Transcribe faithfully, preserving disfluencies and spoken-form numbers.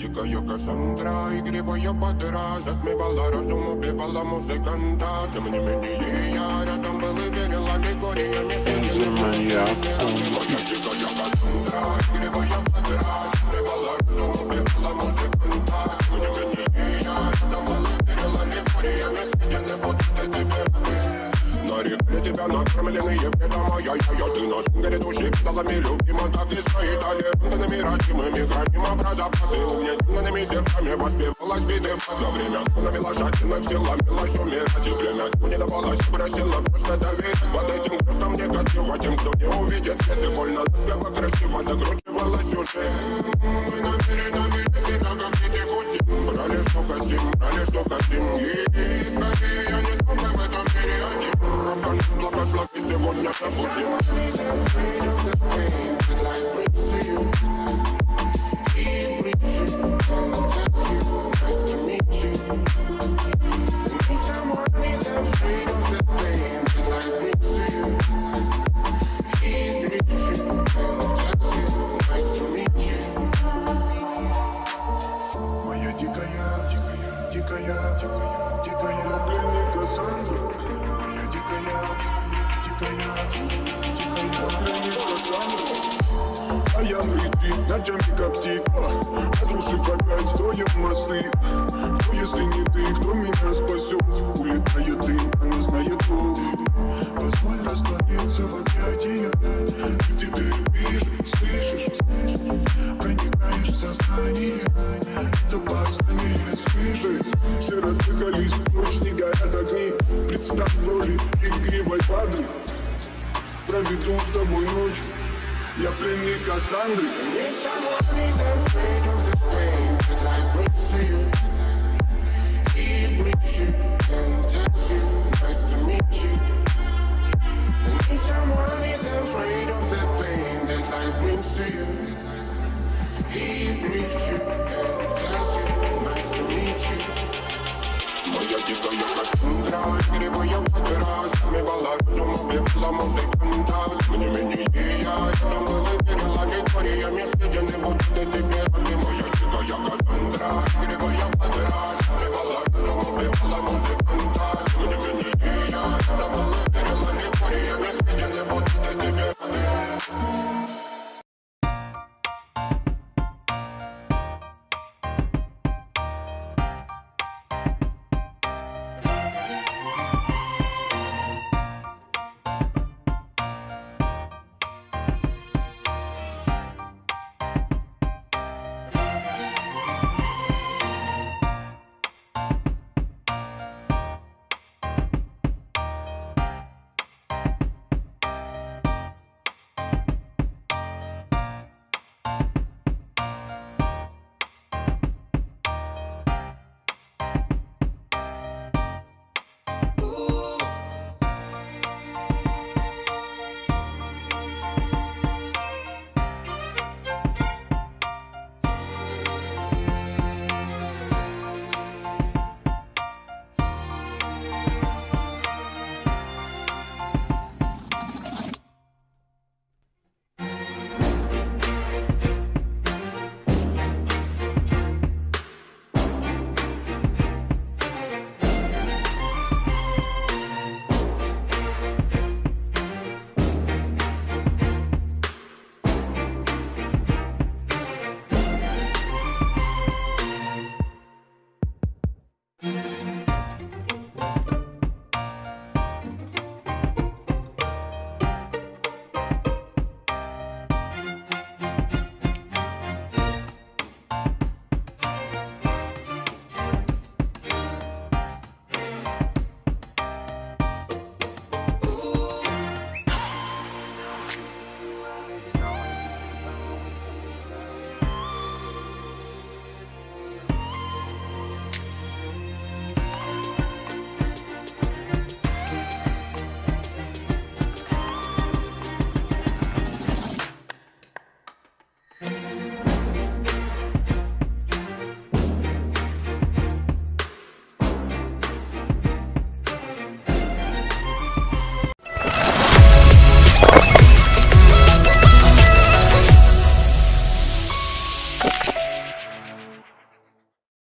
дикая Кассандра, игривая подра, затмевала разум, убивала музыканта. Тем не менее я рядом был и верил аллегориями. Моя дикая Кассандра, игривая подра, затмевала разум, убивала музыканта. Тем не менее я рядом был и верил аллегориями. Съедены будут тебе нарекли тебя накормленные бредом, а я-я-я. Ты на сингаре души педалами любима, так и стоит аллегориями родимыми. Храним образопасы угнетенными сердцами, воспевалась биты за время. Навела жадных сил, ломилась умирать, и время не давалось, просила просто доверить. Под этим кто-то мне готова, тем, кто не увидит свет. И больно ласково, красиво закручивалась уже. Мы намерены видеть себя, как дети кутим. Брали, что хотим, брали, что хотим. И скорее я не смог в этом мире один. Рок-н благослови сегодня забудем. Ночами коптит, разрушив опять, строим мосты. Кто, если не ты, кто меня спасет? Улетает дым, она знает пол. Позволь раствориться в объятиях. Ты теперь видишь, слышишь, проникаешь в сознание. Это послание слышишь. Все разъехались, ночь не горят огни. Представь в роли игривой падры. Проведу с тобой ночь. Я пленник Кассандры. Need someone who's afraid of the pain that life brings to you. He brings you and tells you, nice to meet you. I need someone who's afraid of the pain that life brings to you. He brings you and tells you, nice to meet you. Моя дикая Кассандра, игривая подра, затмевала разум, убивала музыканта. Тем не менее я рядом был и верил аллегориями. Съедены будут тебе рады. Моя дикая Кассандра, игривая подра, затмевала разум, убивала музыканта. Тем не менее я рядом был и верил аллегориями. Съедены будут тебе рады.